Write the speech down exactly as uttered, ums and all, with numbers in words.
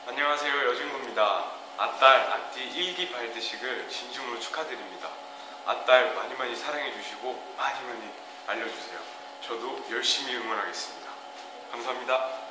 안녕하세요, 여진구입니다. 아딸, 아띠 일 기 발대식을 진심으로 축하드립니다. 아딸 많이 많이 사랑해주시고 많이 많이 알려주세요. 저도 열심히 응원하겠습니다. 감사합니다.